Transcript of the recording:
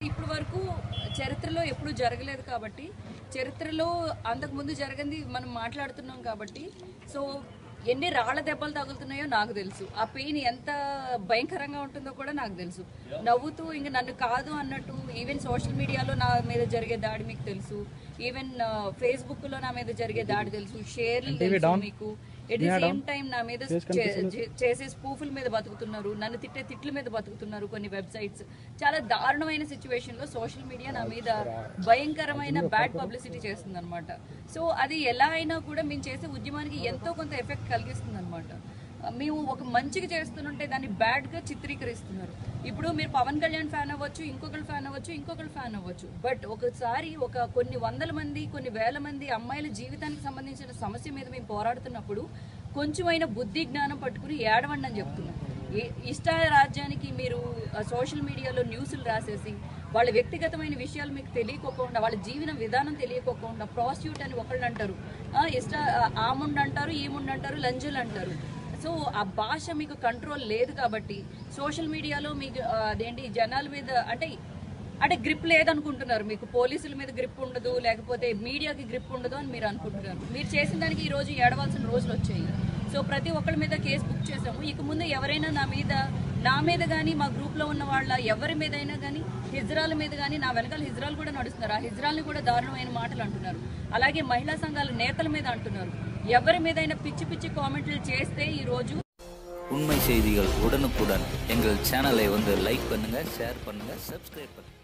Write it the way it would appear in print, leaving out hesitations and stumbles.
ఇప్పటి వరకు చరిత్రలో ఎప్పుడు జరగలేదు కాబట్టి, చరిత్రలో అంతకుముందు జరిగింది మనం మాట్లాడుతున్నాం కాబట్టి, సో ఎన్ని రాళ్ల దెబ్బలు తగులుతున్నాయో నాకు తెలుసు. ఆ పెయిన్ ఎంత భయంకరంగా ఉంటుందో కూడా నాకు తెలుసు. నవ్వుతూ ఇంక నన్ను కాదు అన్నట్టు ఈవెన్ సోషల్ మీడియాలో నా మీద జరిగే దాడి మీకు తెలుసు, ఈవెన్ ఫేస్బుక్లో నా మీద జరిగే దాడి తెలుసు, షేర్లు తెలుసు మీకు. ఎట్ ది సేమ్ టైం నా మీద చేసే స్పూఫుల మీద బతుకుతున్నారు, నన్ను తిట్టే తిట్ల మీద బతుకుతున్నారు కొన్ని వెబ్సైట్స్. చాలా దారుణమైన సిచ్యువేషన్లో సోషల్ మీడియా నా మీద భయంకరమైన బ్యాడ్ పబ్లిసిటీ చేస్తుంది అనమాట. సో అది ఎలా అయినా కూడా మేము చేసే ఉద్యమానికి ఎంతో కొంత ఎఫెక్ట్ కలిగిస్తుంది అనమాట. మేము ఒక మంచిగా చేస్తుంటే దాన్ని బ్యాడ్గా చిత్రీకరిస్తున్నారు. ఇప్పుడు మీరు పవన్ కళ్యాణ్ ఫ్యాన్ అవ్వచ్చు, ఇంకొకరు ఫ్యాన్ అవ్వచ్చు, ఇంకొకరు ఫ్యాన్ అవ్వచ్చు, బట్ ఒకసారి కొన్ని వందల మంది, కొన్ని వేల మంది అమ్మాయిల జీవితానికి సంబంధించిన సమస్య మీద మేము పోరాడుతున్నప్పుడు కొంచెమైన బుద్ధి జ్ఞానం పట్టుకుని ఏడవండి అని చెప్తున్నాం. ఇష్ట రాజ్యానికి మీరు సోషల్ మీడియాలో న్యూస్లు రాసేసి వాళ్ళ వ్యక్తిగతమైన విషయాలు మీకు తెలియకోకుండా, వాళ్ళ జీవన విధానం తెలియకోకుండా ప్రాస్టిట్యూట్ అని ఒకళ్ళు అంటారు, ఆముండు అంటారు, ఈముండు అంటారు, లంజులు అంటారు. సో ఆ భాష మీకు కంట్రోల్ లేదు కాబట్టి సోషల్ మీడియాలో మీకు అదేంటి జనాల మీద అంటే గ్రిప్ లేదనుకుంటున్నారు. మీకు పోలీసుల మీద గ్రిప్ ఉండదు, లేకపోతే మీడియాకి గ్రిప్ ఉండదు అని మీరు అనుకుంటున్నారు. మీరు చేసిన దానికి ఈ రోజు ఏడవలసిన రోజులు వచ్చాయి. సో ప్రతి ఒక్కరి మీద కేసు బుక్ చేసాము. ఇక ముందు ఎవరైనా నా మీద కానీ, మా గ్రూప్లో ఉన్న వాళ్ళ ఎవరి మీదైనా కానీ, హిజ్రాల మీద కానీ, నా వెనకాల హిజ్రాలు కూడా నడుస్తున్నారు, ఆ హిజ్రాల్ని కూడా దారుణమైన మాటలు అంటున్నారు. అలాగే మహిళా సంఘాల నేతల మీద అంటున్నారు. ఎవరి మీదైనా పిచ్చి పిచ్చి కామెంట్లు చేస్తే ఈరోజు உண்மை செய்திகள் உடனுக்குடன் எங்கள் சேனலை லைக் பண்ணுங்க, ஷேர் பண்ணுங்க, சப்ஸ்கிரைப் பண்ணுங்க.